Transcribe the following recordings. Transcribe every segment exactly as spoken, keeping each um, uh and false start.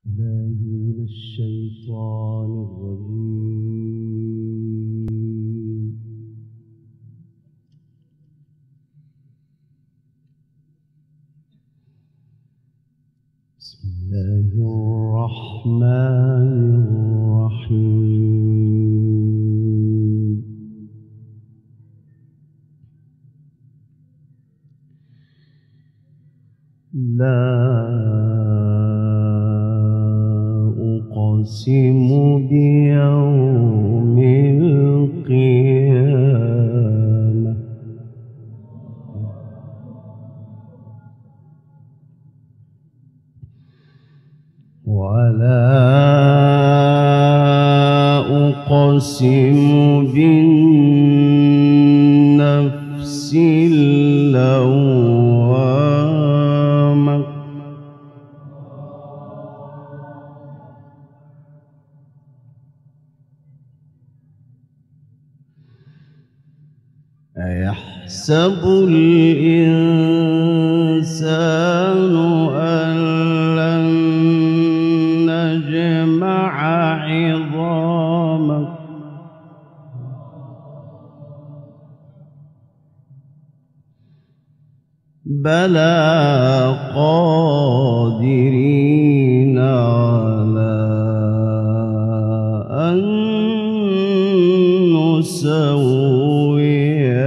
بالله من الشيطان الرجيم. بسم الله الرحمن الرحيم. لا أقسم بيوم القيامة ولا أقسم بالنفس اللوامة أيحسب الإنسان أن لن نجمع عظامه بلى قادرين على أن نسوي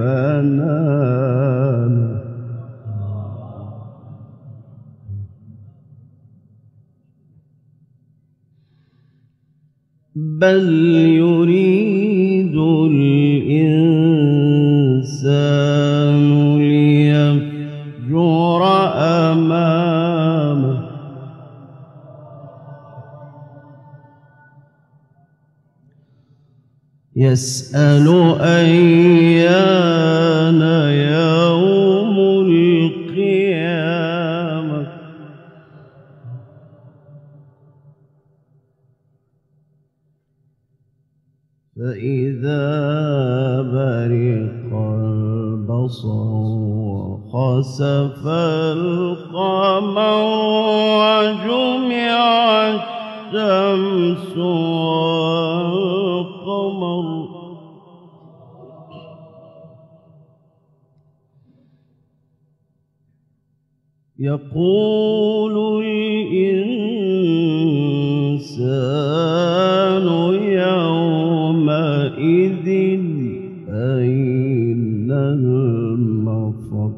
بنانه بل يريد الإنسان ليفجر أمامه يسأل أيان يوم القيامة فإذا برق البصر وخسف القمر وجمع الشمس والقمر يقول الإنسان يومئذ أين المفر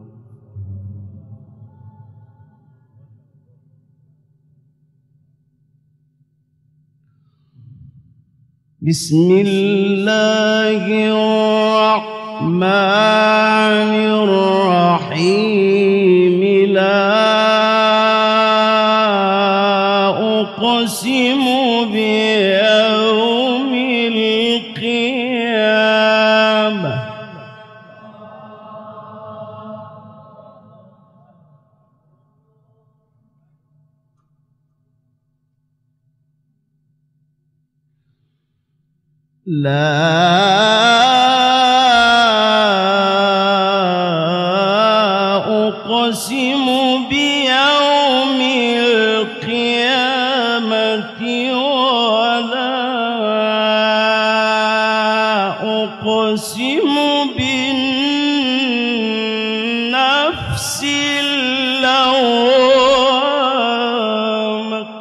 بسم الله الرحمن الرحيم لا أقسم بيوم القيامة لا أقسم بيوم القيامة ولا أقسم بالنفس اللوامة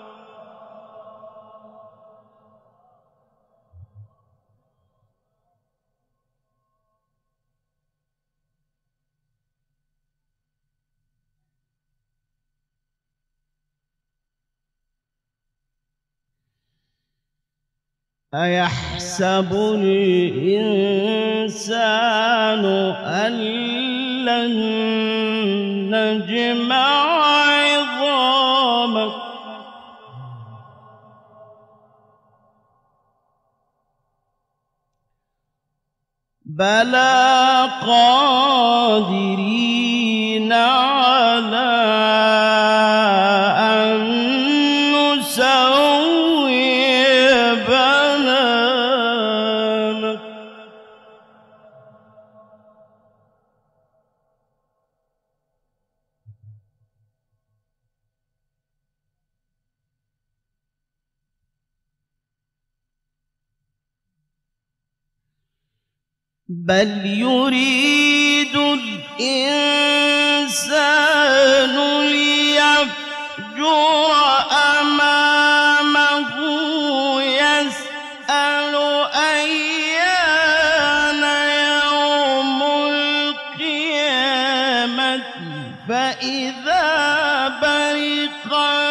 أيحسب الإنسان أن لن نجمع عظامه بلى قادرين على أن نسوي بنانه بل يريد الإنسان ليفجر أمامه يسأل أيان يوم القيامة فإذا برق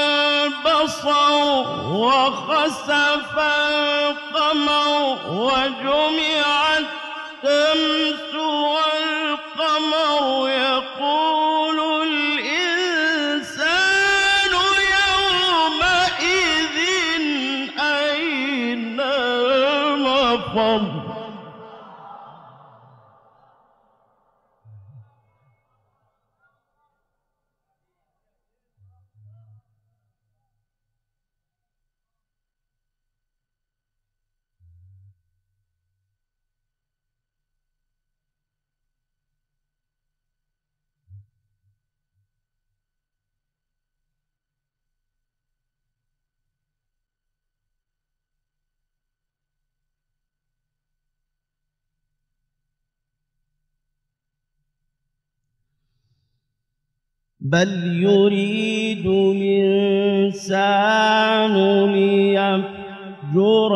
البصر وخسف القمر وجمع الشمس والقمر يقول الإنسان يومئذ أين المفر. بل يريد الإنسان ليفجر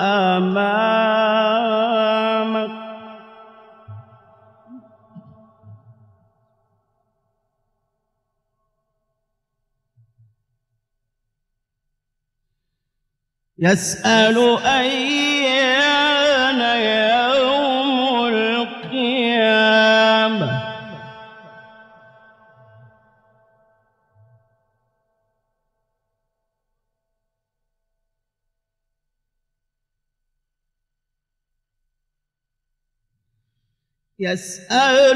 أمامه يسأل أيان يوم القيامة يسأل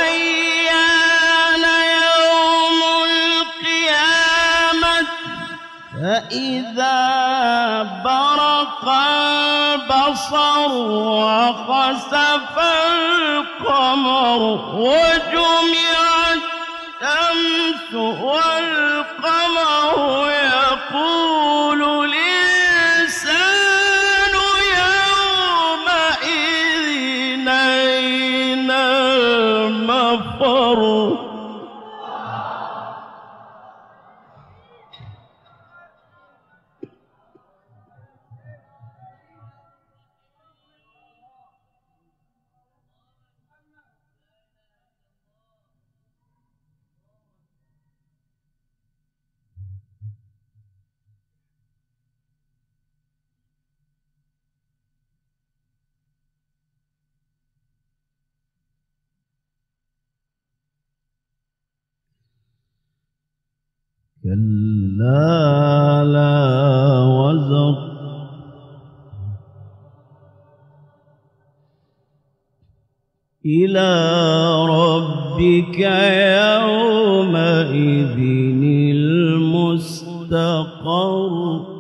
أيان يوم القيامة فإذا برق البصر وخسف القمر وجمع الشمس والقمر يقول الإنسان يومئذ أين المفر. كلا لا وزر إلى ربك يومئذ المستقر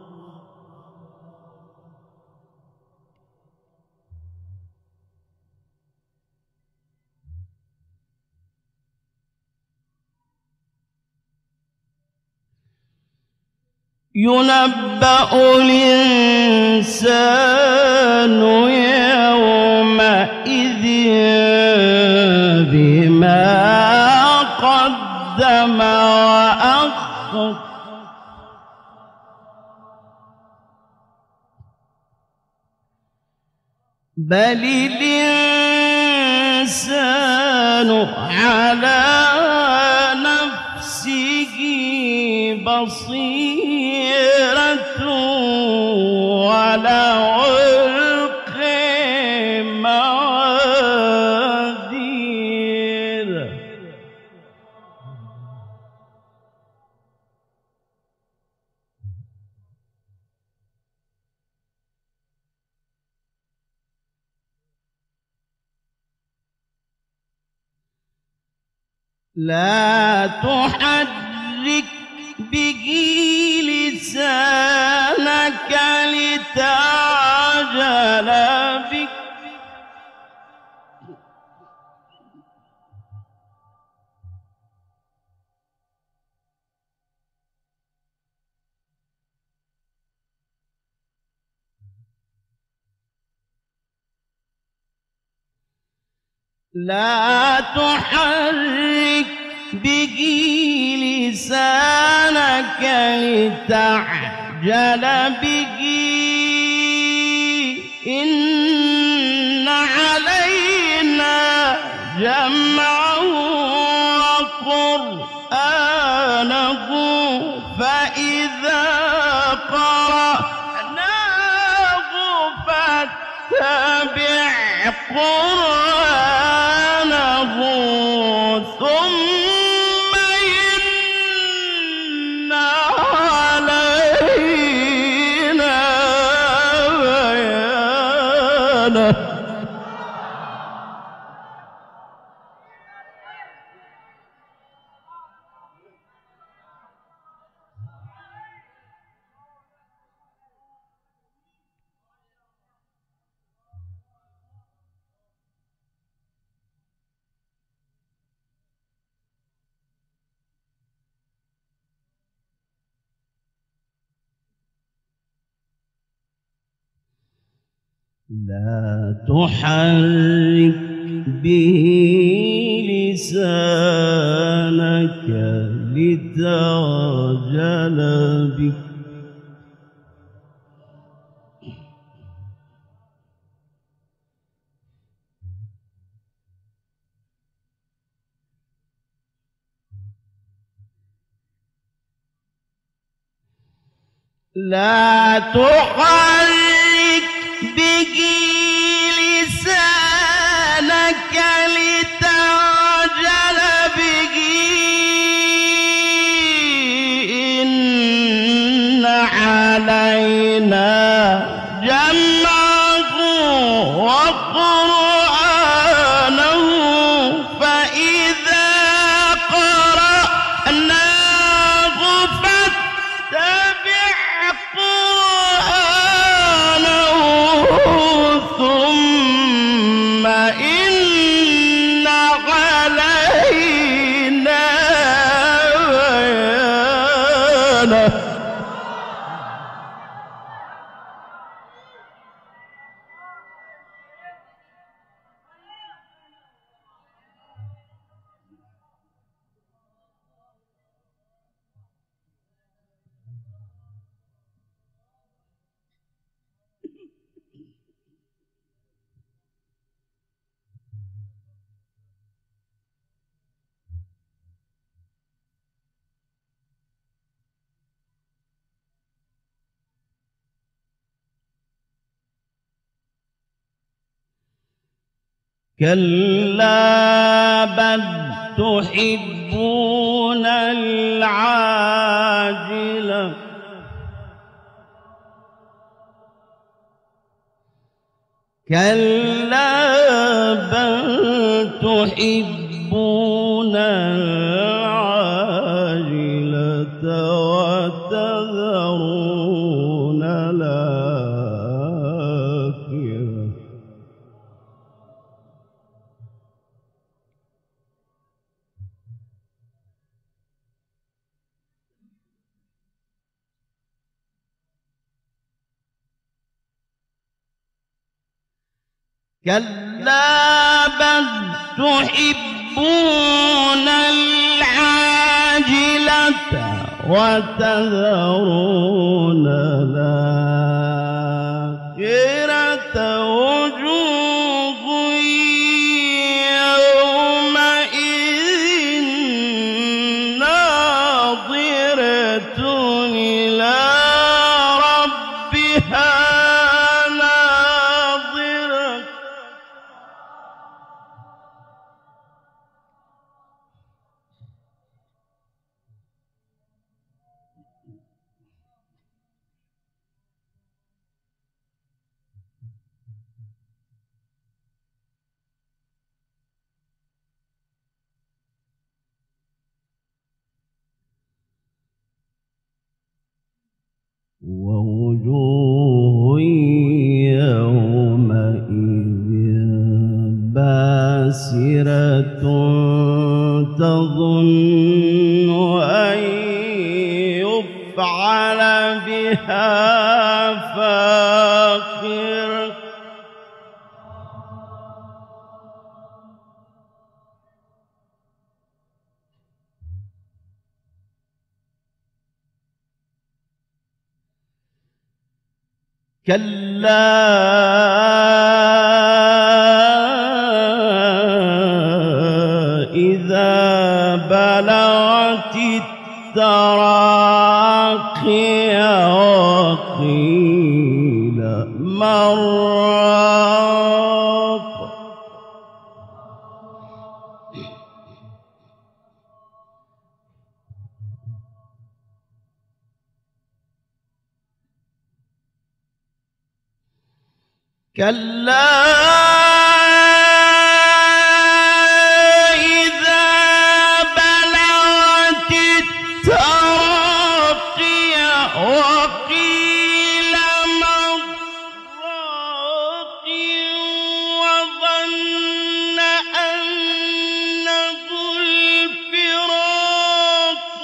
ينبأ الإنسان يومئذ بما قدم وأخر بل الإنسان على نفسه بصيرة ولو ألقي معاذير لا تحرك به لسانك لتعجل بك لا تحرك به لسانك لتعجل به إن علينا جمعه وقرآنه فإذا قرأناه فاتبع قرآنه ثم إن علينا بيانه. لا تحرك به لسانك لتعجل به لا تحرك به لسانك لتعجل به إن علينا جمعه وقرآنه فإذا قرأناه فاتبع قرآنه ثم إن علينا بيانه. كلا بل تحبون العاجلة كلا بل تحبون العاجلة وتذرون الآخرة كلا بل تحبون العاجلة وتذرون الآخرة وجوه يومئذ ناظرة إلى ربها ناظرة ووجوه يومئذ باسرة تظن أن يفعل بها فاقرة كلا إذا بلغت التراقي وقيل من راق كلا إذا بلغت التراقي وقيل من راق وظن أنه الفراق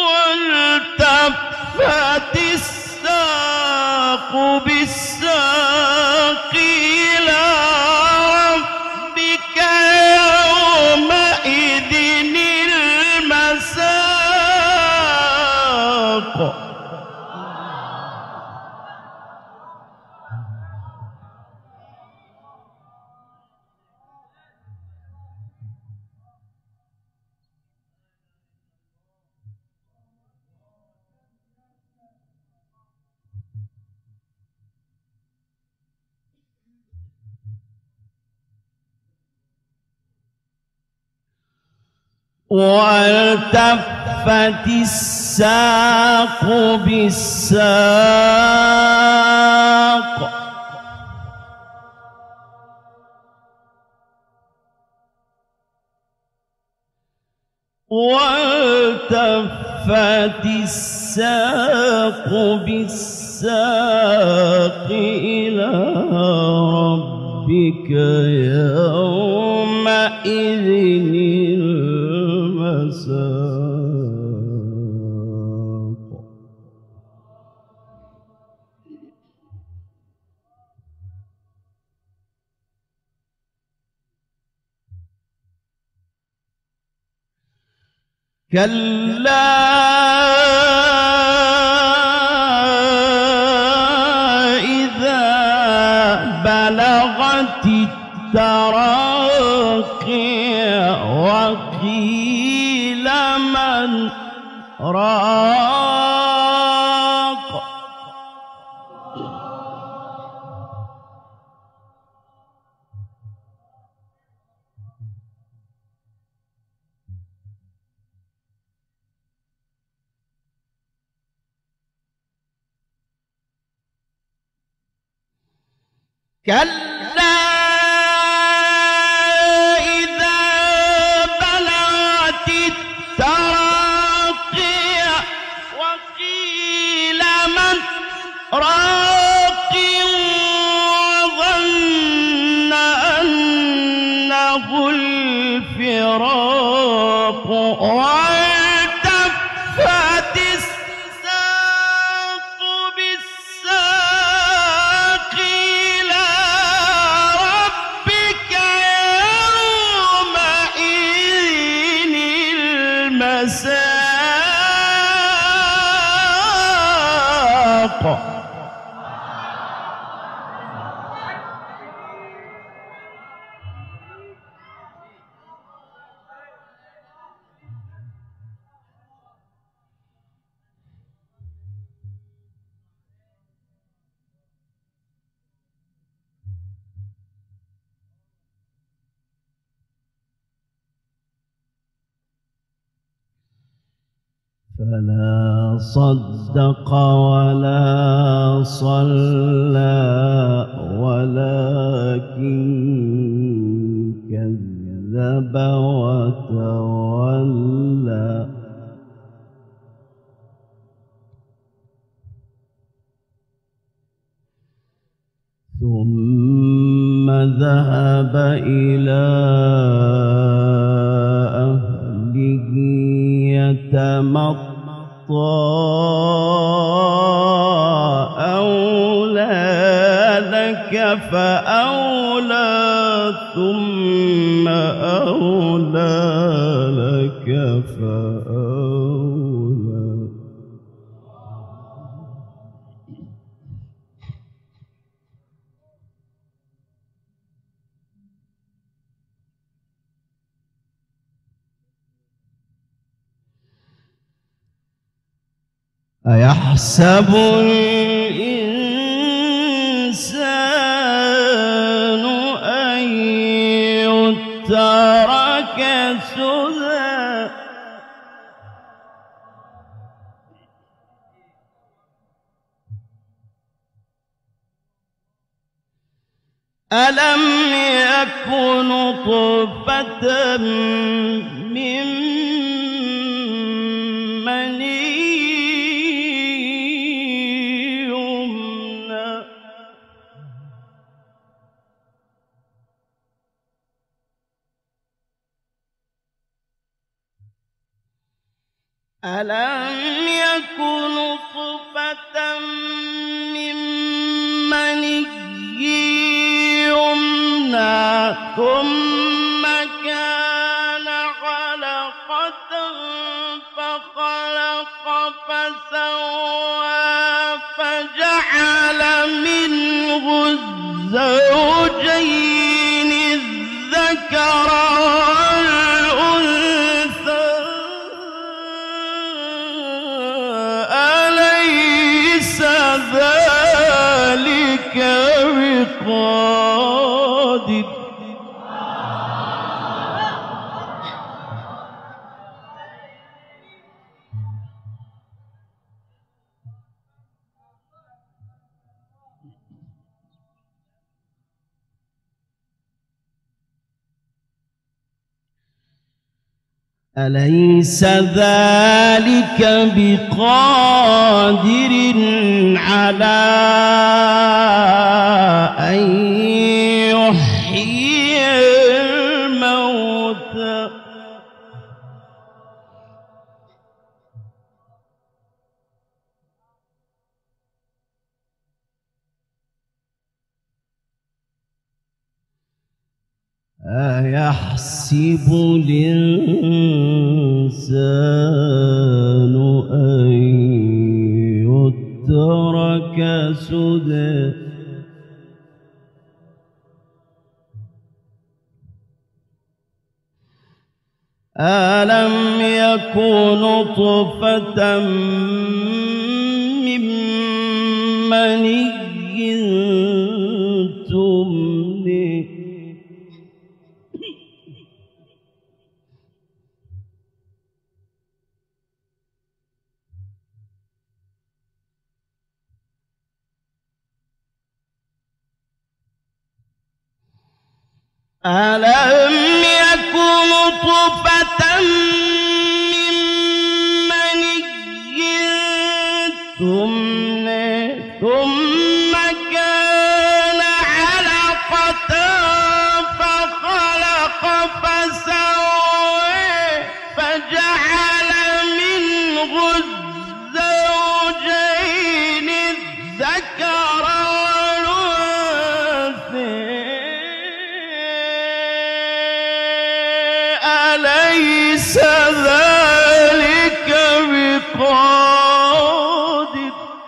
والتفت الساق بالساق إلى ربك يومئذ المساق والتفت الساق بالساق والتفت الساق بالساق إلى ربك يومئذ المساق كلا إذا بلغت التراقي وقيل من راق كلا إذا بلغت التراقي وقيل من راق وظن أنه الفراق والتفت الساق بالساق إلى ربك يومئذ المساق فلا صدق ولا صلى ولكن كذب وتولى ثم ذهب إلى أهله يتمطى أولى لك فأولى ثم أولى لك فأولى أيحسب الإنسان أن يترك سدى ألم يكن نطفة من مني يمنى ألم يكن نطفة من مني يمنى ثم كان علقة فخلق فسوى فجعل منه الزوجين الذكر والأنثى أليس ذلك بقادر أليس ذلك بقادر على أن يحيي الموتى أيحسب الإنسان أن يترك سدى ألم يكن نطفة من مني تمنى ألم يكن نطفة من مني تمنى ثم كان علقة فخلق فسوى فجعل منه الزوجين الذكر أليس ذلك بقادر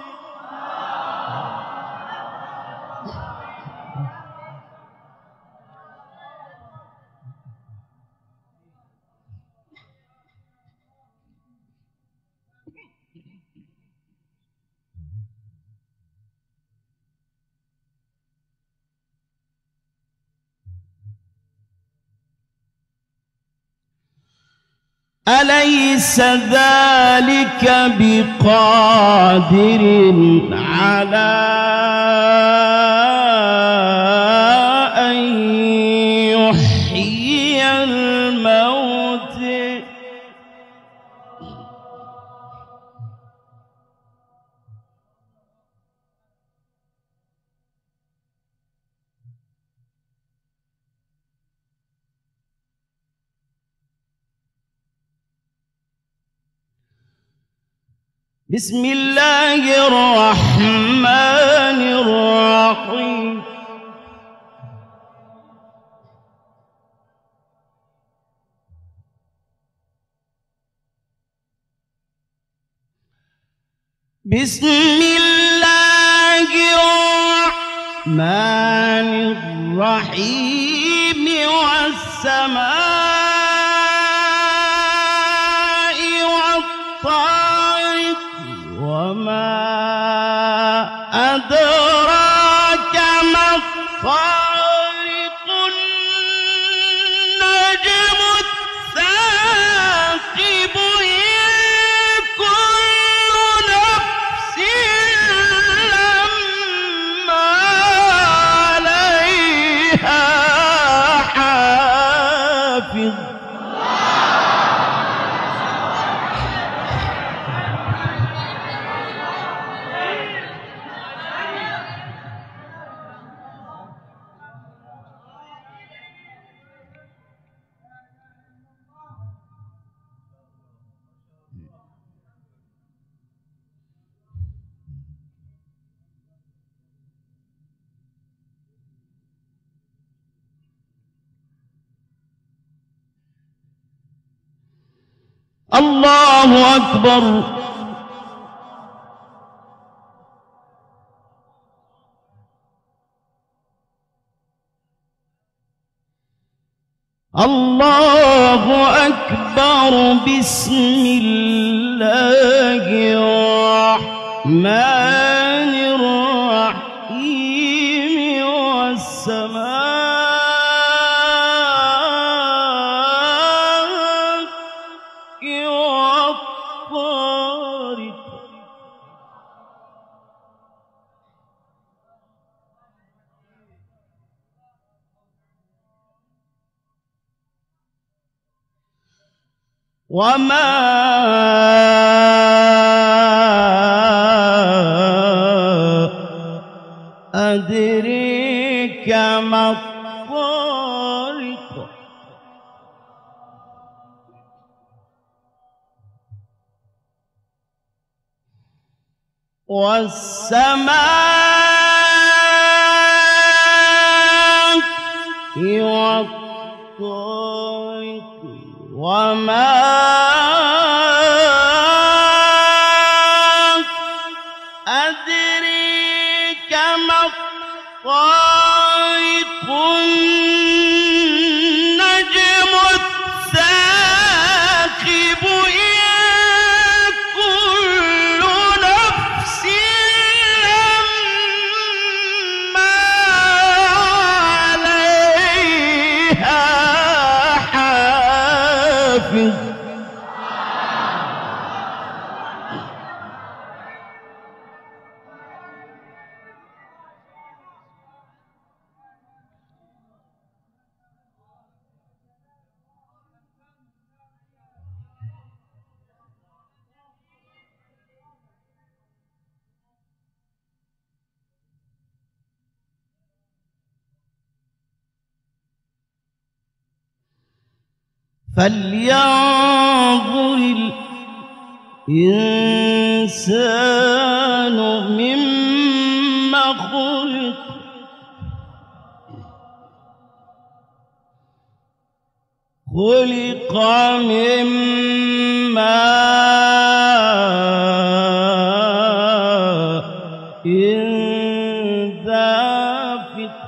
أليس ذلك بقادر على أن يحيي الموتى بسم الله الرحمن الرحيم بسم الله الرحمن الرحيم والسماء والطارق وما أدراك ما الطارق النجم الثاقب إن كل نفس لما عليها حافظ الله أكبر. الله أكبر. بسم الله الرحمن الرحيم. والسماء والطارق وما أدريك ما الطارق والسماء والطارق وما أدريك ما الطارق النجم الثاقب إن كل نفس لما عليها حافظ فلينظر الإنسان مما خلق خلق من ماء دافق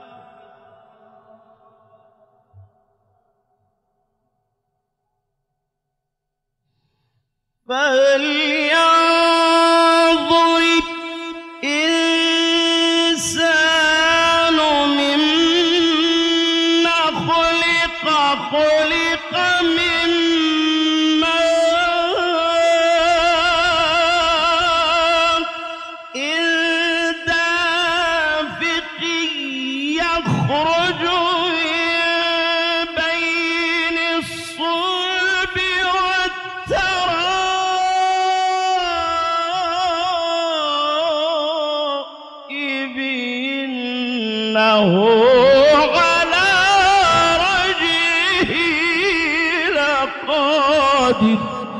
فلينظر الإنسان مما خلق خلق من ماء دافق يخرج من بين الصلب والترائب إنه على رجعه لقادر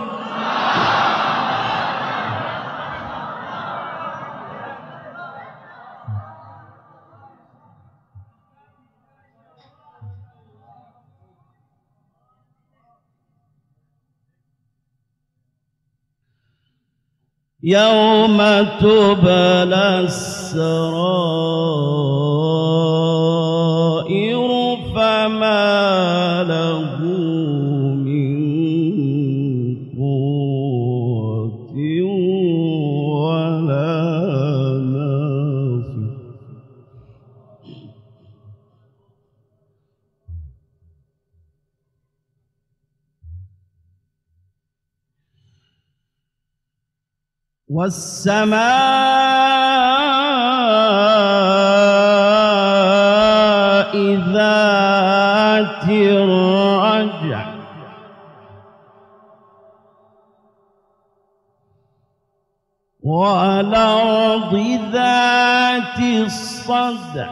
يوم تبلى السرائر فما له من قوة والسماء ذات الرجع والأرض ذات الصدع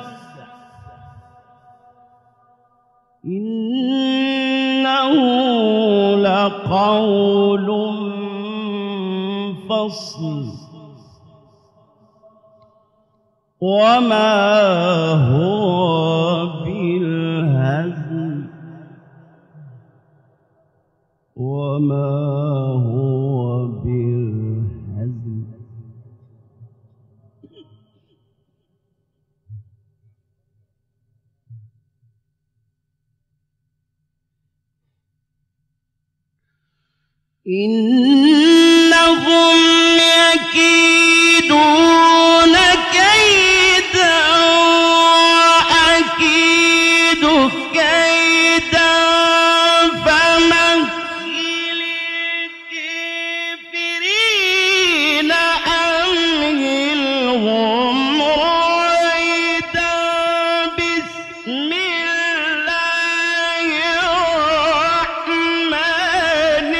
إنه لقول فصل وما هو بالهزل وما هو بالهزل إنهم يكيدون كيدا وأكيد كيدا فمهل الكافرين أمهلهم رويدا بسم الله الرحمن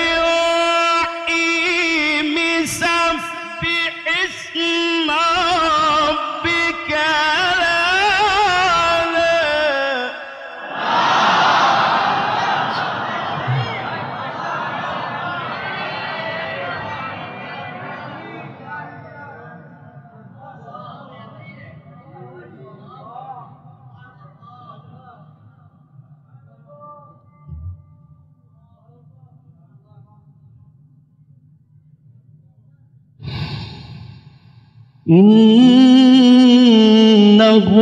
الرحيم سبح اسم ربك الأعلى إنه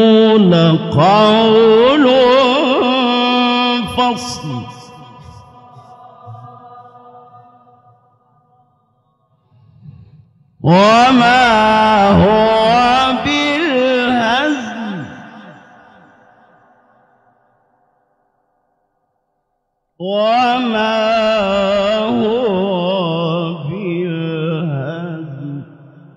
لقول فصل وما هو بالهزل وما هو بالهزل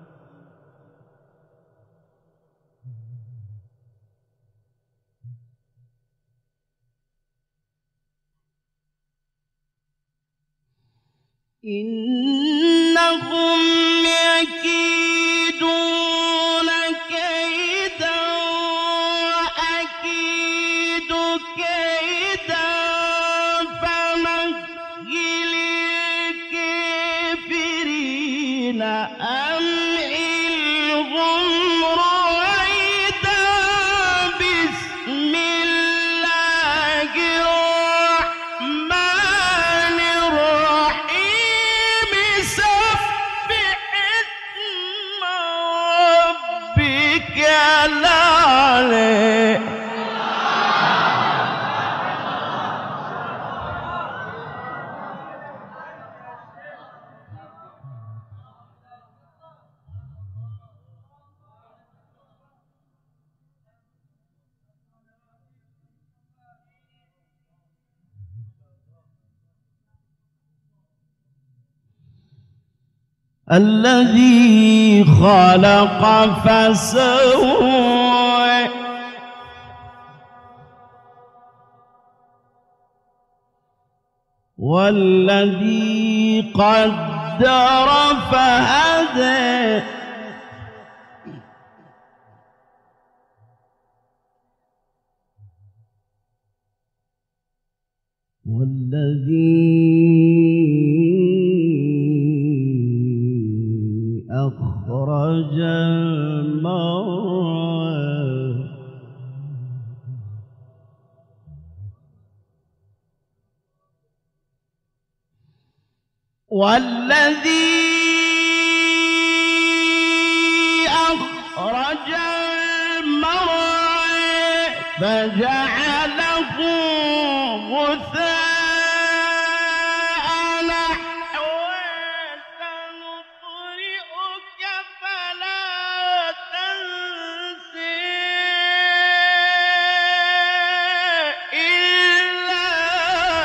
إنهم يكيدون كيدا وأكيد كيدا فمهل الكافرين أمهلهم رويدا بسم الله الرحمن الرحيم سبح اسم ربك الأعلى الذي خلق فسوى والذي قدر فهدى والذي أخرج المرعى والذي أخرج المرعى فجعله غثاء نحوا سنقرئك فلا تنسى إلا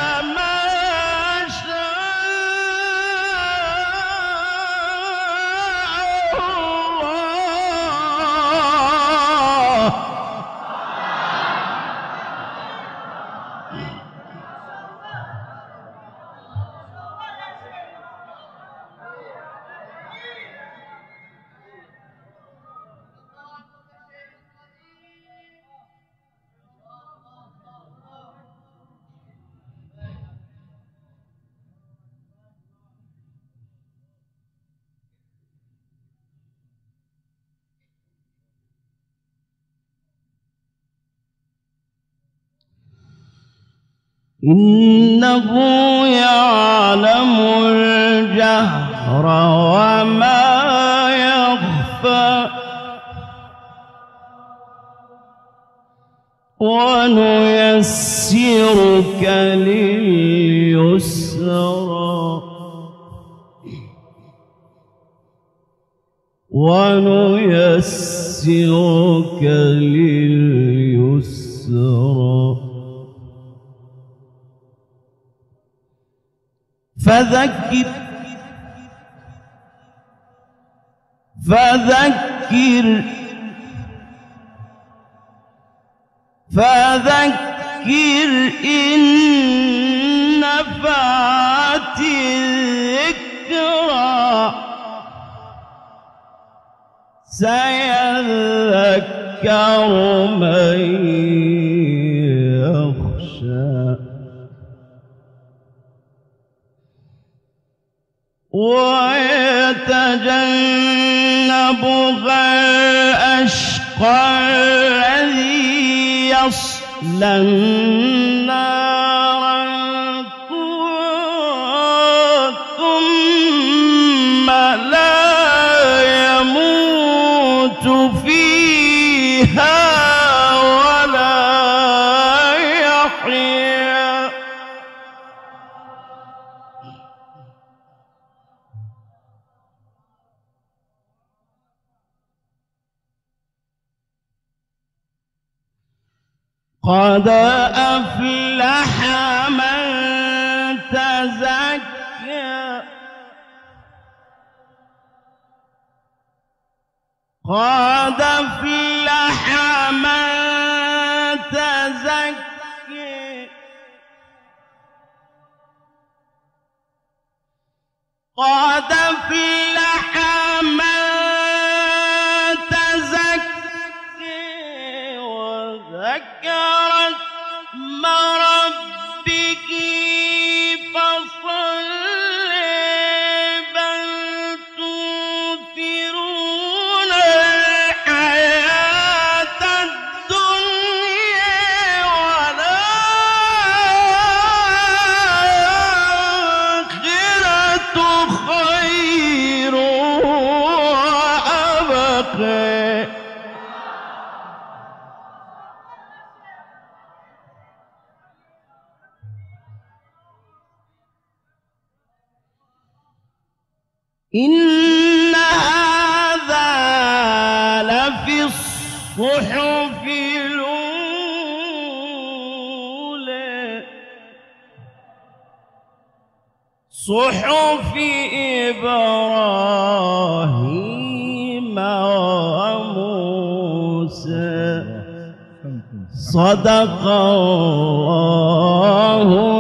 ما شاء إنه يعلم الجهر وما يخفى ونيسرك لليسرى ونيسرك لليسرى فذكر فذكر فذكر إن نفعت الذكرى سيذكر من يخشى ويتجنبها الأشقى الذي يصلى النار الكبرى ثم لا يموت فيها ولا يحيا قد أفلح من تزكى قد أفلح من تزكى قد أفلح من تزكى وذكر اسم ربك فصل بل تؤثرون الحياة الدنيا والآخرة خير وأبقى إن هذا لفي الصحف الأولى صحف إبراهيم وموسى صدق الله